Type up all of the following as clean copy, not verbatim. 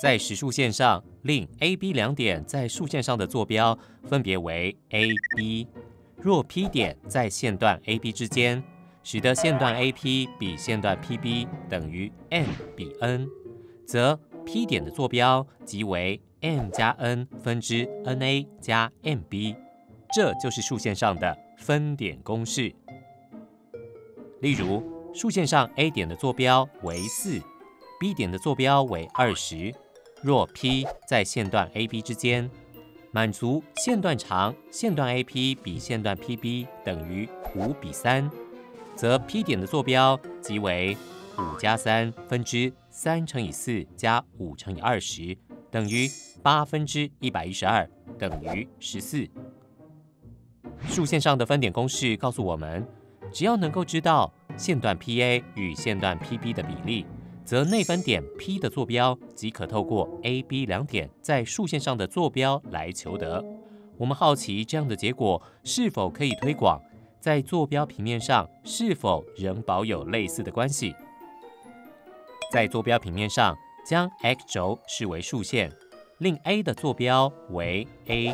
在实数线上，令 A、B 两点在数线上的坐标分别为 A、B。若 P 点在线段 AB 之间，使得线段 AP 比线段 PB 等于 m 比 n， 则 P 点的坐标即为 m 加 n 分之 NA 加 MB。这就是数线上的分点公式。例如，数线上 A 点的坐标为4，B 点的坐标为20。若 P 在线段 AB 之间，满足线段长线段 AP 比线段 PB 等于5比3，则 P 点的坐标即为5加3分之3乘以4加5乘以20，等于8分之112，等于14。数线上的分点公式告诉我们，只要能够知道线段 PA 与线段 PB 的比例，则内分点 P 的坐标即可透过 A、B 两点在数线上的坐标来求得。我们好奇这样的结果是否可以推广，在坐标平面上是否仍保有类似的关系？在坐标平面上，将 x 轴视为数线，令 A 的坐标为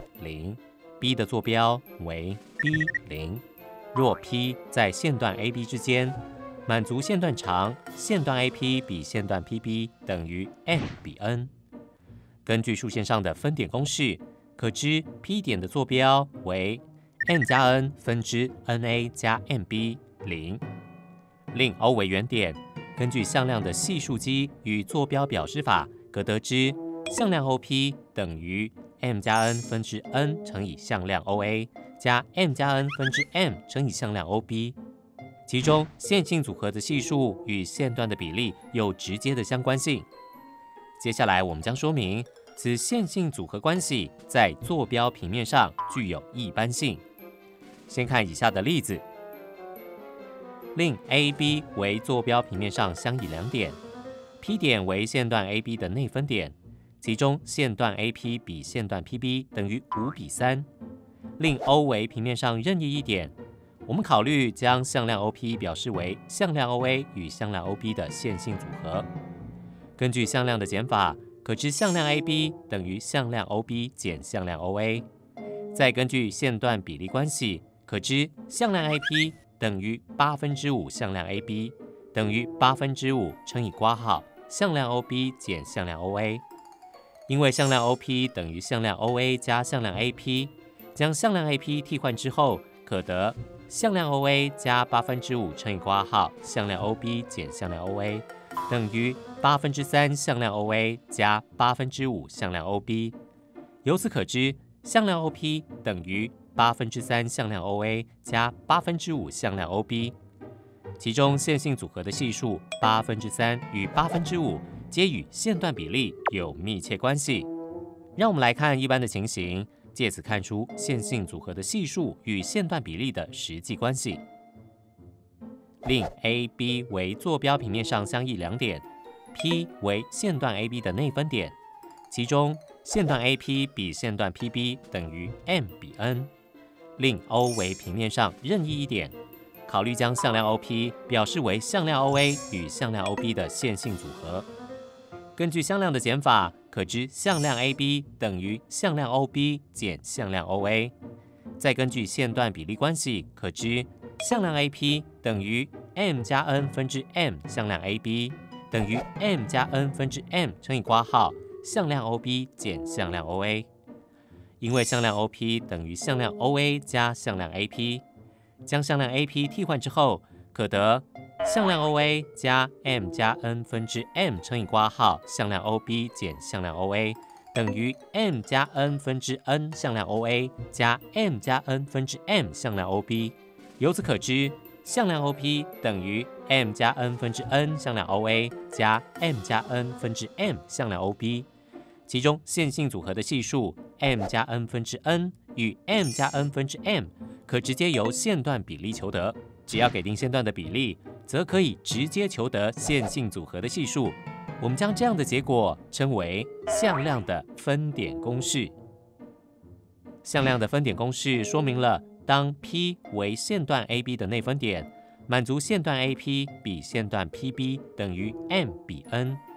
A0，B 的坐标为 B0。若 P 在线段 AB 之间，满足线段长线段 AP 比线段 PB 等于 m 比 n。根据数线上的分点公式，可知 P 点的坐标为 m 加 n 分之 NA 加 MB 0。令 O 为原点，根据向量的系数积与坐标表示法，可得知向量 OP 等于 m 加 n 分之 n 乘以向量 OA 加 m 加 n 分之 m 乘以向量 OB。其中线性组合的系数与线段的比例有直接的相关性。接下来我们将说明此线性组合关系在坐标平面上具有一般性。先看以下的例子，令 AB 为坐标平面上相倚两点， P 点为线段 AB 的内分点，其中线段 AP 比线段 PB 等于5比3。令 O 为平面上任意一点，我们考虑将向量 OP 表示为向量 OA 与向量 OB 的线性组合。根据向量的减法，可知向量 AB 等于向量 OB 减向量 OA。再根据线段比例关系，可知向量 AP 等于5/8向量 AB 等于5/8乘以括号向量 OB 减向量 OA。因为向量 OP 等于向量 OA 加向量 AP， 将向量 AP 替换之后，可得向量 OA 加5/8乘以括号向量 OB 减向量 OA 等于3/8向量 OA 加5/8向量 OB。由此可知，向量 OP 等于3/8向量 OA 加5/8向量 OB。其中线性组合的系数3/8与5/8皆与线段比例有密切关系。让我们来看一般的情形，借此看出线性组合的系数与线段比例的实际关系。令 A、B 为坐标平面上相倚两点， P 为线段 AB 的内分点，其中线段 AP 比线段 PB 等于 m 比 n。令 O 为平面上任意一点，考虑将向量 OP 表示为向量 OA 与向量 OB 的线性组合。根据向量的减法，可知向量 AB 等于向量 OB 减向量 OA。再根据线段比例关系，可知向量 AP 等于 m 加 n 分之 m 向量 AB 等于 m 加 n 分之 m 乘以括号向量 OB 减向量 OA。因为向量 OP 等于向量 OA 加向量 AP， 将向量 AP 替换之后，可得向量 OA 加 m 加 n 分之 m 乘以括号向量 OB 减向量 OA 等于 m 加 n 分之 n 向量 OA 加 m 加 n 分之 m 向量 OB。由此可知，向量 OP 等于 m 加 n 分之 n 向量 OA 加 m 加 n 分之 m 向量 OB。其中线性组合的系数 m 加 n 分之 n 与 m 加 n 分之 m 可直接由线段比例求得。只要给定线段的比例，则可以直接求得线性组合的系数。我们将这样的结果称为向量的分点公式。向量的分点公式说明了，当 P 为线段 AB 的内分点，满足线段 AP 比线段 PB 等于 m 比 n，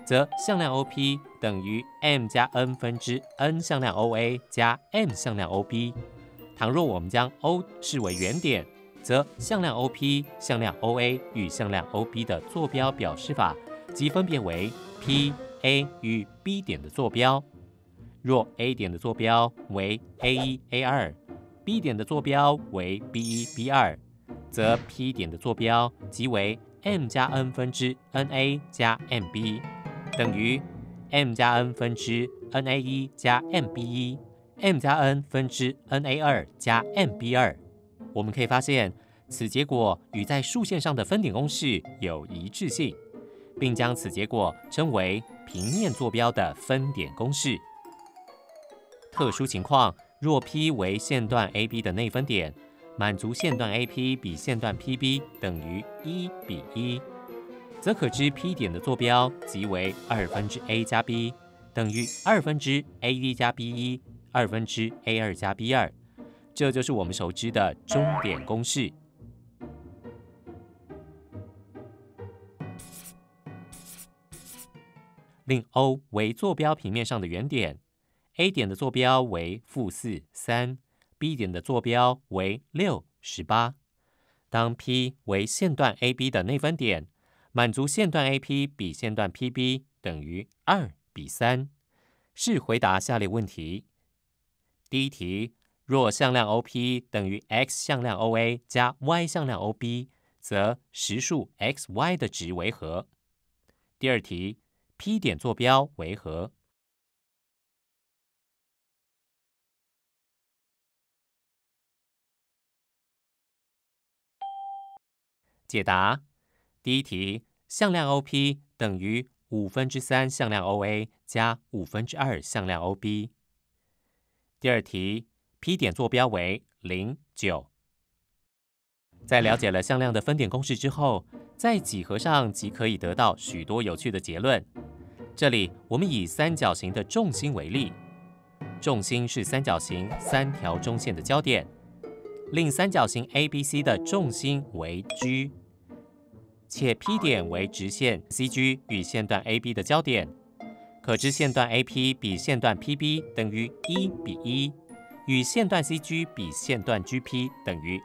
则向量 OP 等于 m 加 n 分之 n 向量 OA 加 m 向量 OB。倘若我们将 O 视为原点，则向量 OP、向量 OA 与向量 OB 的坐标表示法，即分别为 P、A 与 B 点的坐标。若 A 点的坐标为 A1、A2，B 点的坐标为 B1、B2，则 P 点的坐标即为 m 加 n 分之 NA 加 MB， 等于 m 加 n 分之 NA1 加 MB1，m 加 n 分之 NA2 加 MB2。我们可以发现，此结果与在数线上的分点公式有一致性，并将此结果称为平面坐标的分点公式。特殊情况，若 P 为线段 AB 的内分点，满足线段 AP 比线段 PB 等于1:1，则可知 P 点的坐标即为2分之 A 加 B 等于2分之 A1 加 B1，2分之 A2 加 B2，这就是我们熟知的终点公式。令 O 为坐标平面上的原点。A 点的坐标为-4、3，B 点的坐标为6、18。当 P 为线段 AB 的内分点，满足线段 AP 比线段 PB 等于2:3。试回答下列问题。第一题，若向量 OP 等于 x 向量 OA 加 y 向量 OB， 则实数 xy 的值为何？第二题， P 点坐标为何？解答：第一题，向量 OP 等于5分之3向量 OA 加5分之2向量 OB。第二题 ，P 点坐标为0、9。在了解了向量的分点公式之后，在几何上即可以得到许多有趣的结论。这里我们以三角形的重心为例，重心是三角形3条中线的交点。令三角形 ABC 的重心为 G， 且 P 点为直线 CG 与线段 AB 的交点，可知线段 AP 比线段 PB 等于1:1，与线段 CG 比线段 GP 等于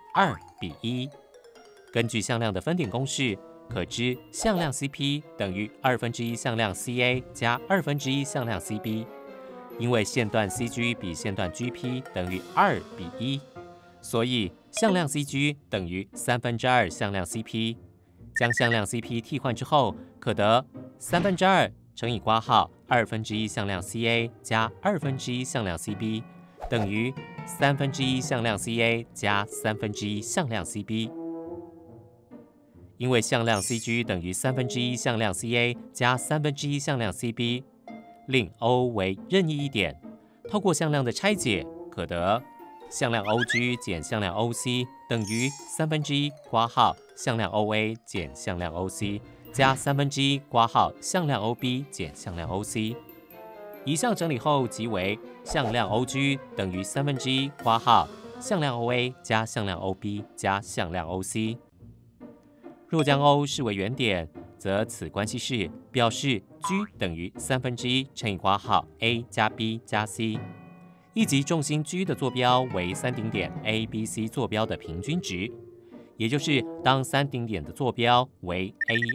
2:1。根据向量的分点公式，可知向量 CP 等于2分之1向量 CA 加2分之1向量 CB， 因为线段 CG 比线段 GP 等于2:1。所以向量 CG 等于3分之2向量 CP， 将向量 CP 替换之后，可得3分之2乘以括号2分之1向量 CA 加2分之1向量 CB 等于3分之1向量 CA 加3分之1向量 CB。因为向量 CG 等于3分之1向量 CA 加3分之1向量 CB， 令 O 为任意一点，透过向量的拆解，可得向量 OG 减向量 OC 等于3分之1括号向量 OA 减向量 OC 加3分之1括号向量 OB 减向量 OC。以上整理后即为向量 OG 等于3分之1括号向量 OA 加向量 OB 加向量 OC。若将 O 视为原点，则此关系式表示 G 等于3分之1乘以括号 A 加 B 加 C。一级重心 G 的坐标为三顶点 A、B、C 坐标的平均值，也就是当三顶点的坐标为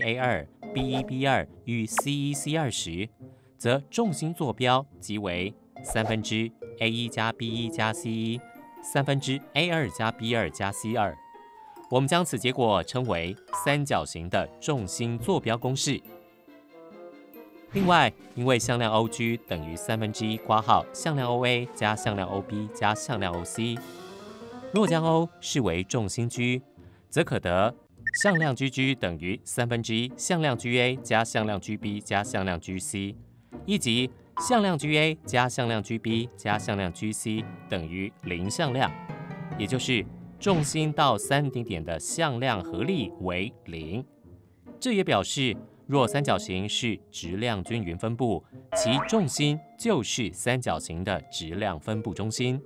A1、A2、B1、B2 与 C1、C2 时，则重心坐标即为3分之 A1 加 B1 加 C1， 3分之 A2 加 B2 加 C2。我们将此结果称为三角形的重心坐标公式。另外，因为向量 OG 等于3分之1括号向量 OA 加向量 OB 加向量 OC， 若将 O 视为重心 G， 则可得向量 GG 等于3分之1向量 GA 加向量 GB 加向量 GC， 以及向量 GA 加向量 GB 加向量 GC 等于0向量，也就是重心到三顶点的向量合力为0。这也表示，若三角形是质量均匀分布，其重心就是三角形的质量分布中心。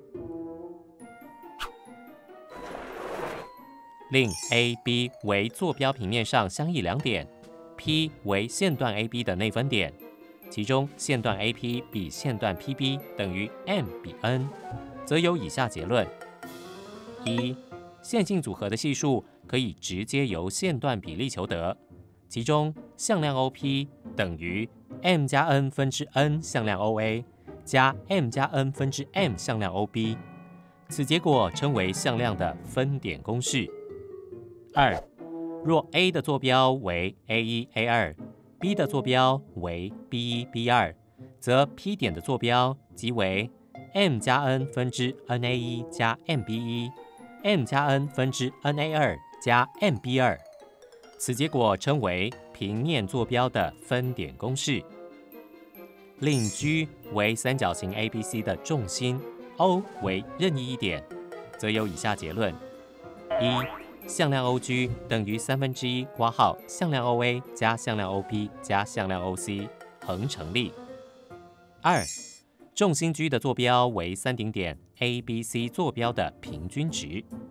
令 A、B 为坐标平面上相异两点 ，P 为线段 AB 的内分点其中线段 AP 比线段 PB 等于 m 比 n， 则有以下结论：一、线性组合的系数可以直接由线段比例求得，其中向量 OP 等于 m 加 n 分之 n 向量 OA 加 m 加 n 分之 m 向量 OB， 此结果称为向量的分点公式。二、若 A 的坐标为 A1、A2，B 的坐标为 B1、B2， 则 P 点的坐标即为 m 加 n 分之 NA1 加 MB1，m 加 n 分之 NA2 加 MB2， 此结果称为平面坐标的分点公式。令 G 为三角形 ABC 的重心 O 为任意一点，则有以下结论：一、向量 OG 等于1/3括号向量 OA 加向量 OB 加向量 OC， 恒成立。二、重心 G 的坐标为三顶点 ABC 坐标的平均值。